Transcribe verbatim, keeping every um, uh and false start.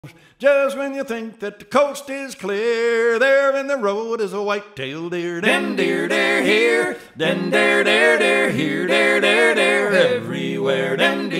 Just when you think that the coast is clear, there in the road is a white-tailed deer. Den deer, deer here, den deer, deer, deer here, deer, deer, deer everywhere. Den